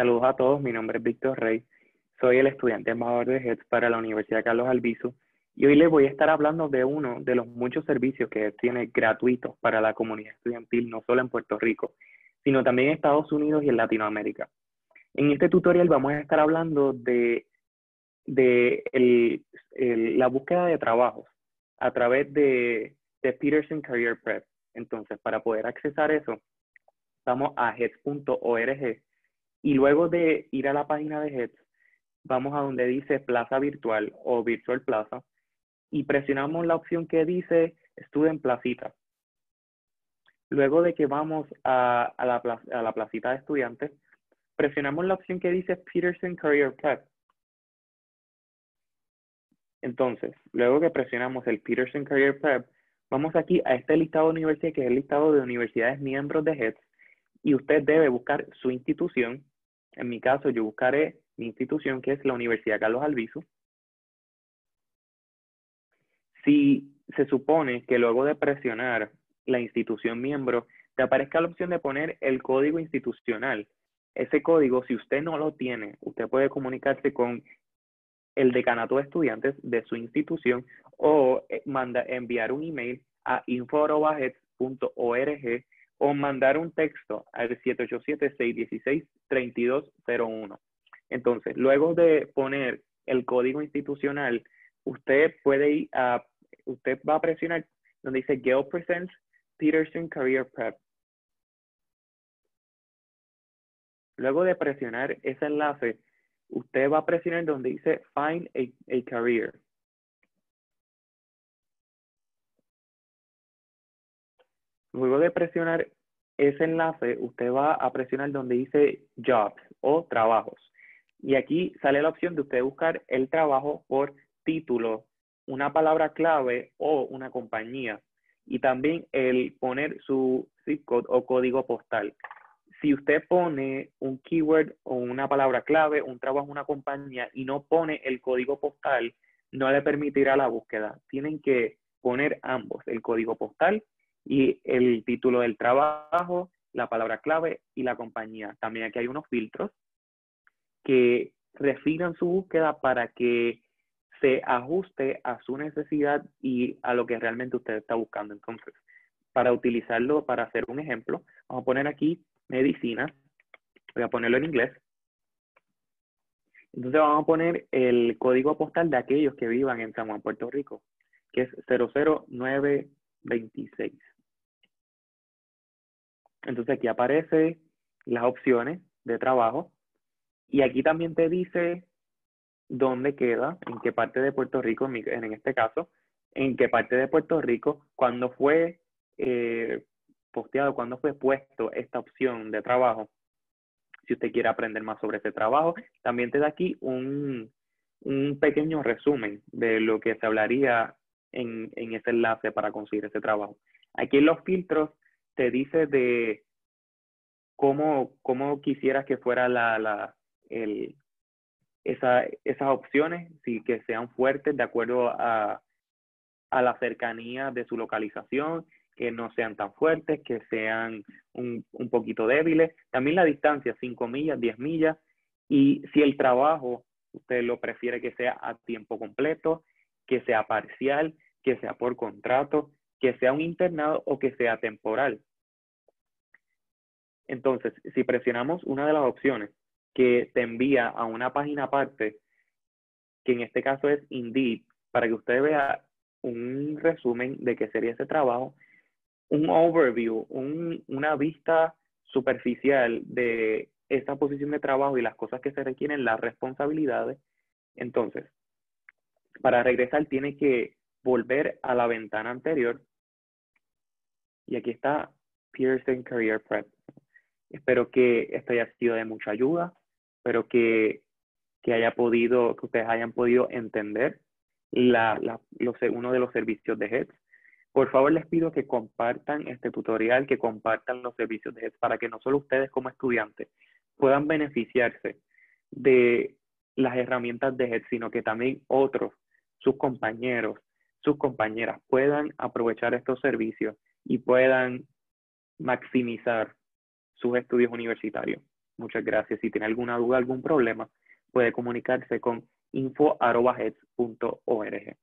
Saludos a todos, mi nombre es Víctor Rey, soy el estudiante embajador de HEDS para la Universidad Carlos Albizu y hoy les voy a estar hablando de uno de los muchos servicios que HEDS tiene gratuitos para la comunidad estudiantil, no solo en Puerto Rico, sino también en Estados Unidos y en Latinoamérica. En este tutorial vamos a estar hablando de la búsqueda de trabajos a través de Peterson Career Prep. Entonces, para poder accesar eso, vamos a heds.org y luego de ir a la página de HEDS, vamos a donde dice Plaza Virtual o Virtual Plaza y presionamos la opción que dice Student Placita. Luego de que vamos a la placita de estudiantes, presionamos la opción que dice Peterson Career Prep. Entonces, luego que presionamos el Peterson Career Prep, vamos aquí a este listado de universidades, que es el listado de universidades miembros de HEDS, y usted debe buscar su institución. En mi caso, yo buscaré mi institución, que es la Universidad Carlos Albizu. Si se supone que luego de presionar la institución miembro, te aparezca la opción de poner el código institucional. Ese código, si usted no lo tiene, usted puede comunicarse con el decanato de estudiantes de su institución o enviar un email a info@heds.org o mandar un texto al 787-616-3201. Entonces, luego de poner el código institucional, usted va a presionar donde dice Gale Presents Peterson Career Prep. Luego de presionar ese enlace, usted va a presionar donde dice Find a Career. Luego de presionar ese enlace, usted va a presionar donde dice Jobs o Trabajos. Y aquí sale la opción de usted buscar el trabajo por título, una palabra clave o una compañía. Y también el poner su zip code o código postal. Si usted pone un keyword o una palabra clave, un trabajo, una compañía y no pone el código postal, no le permitirá la búsqueda. Tienen que poner ambos, el código postal y el título del trabajo, la palabra clave y la compañía. También aquí hay unos filtros que refinan su búsqueda para que se ajuste a su necesidad y a lo que realmente usted está buscando. Entonces, para utilizarlo, para hacer un ejemplo, vamos a poner aquí medicina. Voy a ponerlo en inglés. Entonces vamos a poner el código postal de aquellos que vivan en San Juan, Puerto Rico, que es 00926. Entonces aquí aparecen las opciones de trabajo y aquí también te dice dónde queda, en qué parte de Puerto Rico, en este caso, en qué parte de Puerto Rico, cuándo fue posteado, cuándo fue puesto esta opción de trabajo. Si usted quiere aprender más sobre ese trabajo, también te da aquí un pequeño resumen de lo que se hablaría en ese enlace para conseguir ese trabajo. Aquí en los filtros te dice de cómo quisieras que fuera esas opciones, si que sean fuertes de acuerdo a la cercanía de su localización, que no sean tan fuertes, que sean un poquito débiles. También la distancia, 5 millas, 10 millas. Y si el trabajo, usted lo prefiere que sea a tiempo completo, que sea parcial, que sea por contrato, que sea un internado o que sea temporal. Entonces, si presionamos una de las opciones que te envía a una página aparte, que en este caso es Indeed, para que usted vea un resumen de qué sería ese trabajo, un overview, una vista superficial de esta posición de trabajo y las cosas que se requieren, las responsabilidades. Entonces, para regresar tiene que volver a la ventana anterior y aquí está Peterson Career Prep. Espero que esto haya sido de mucha ayuda, espero que ustedes hayan podido entender uno de los servicios de HEDS. Por favor, les pido que compartan este tutorial, que compartan los servicios de HEDS para que no solo ustedes como estudiantes puedan beneficiarse de las herramientas de HEDS, sino que también otros, sus compañeros, sus compañeras, puedan aprovechar estos servicios y puedan maximizar sus estudios universitarios. Muchas gracias. Si tiene alguna duda, algún problema, puede comunicarse con info@heads.org.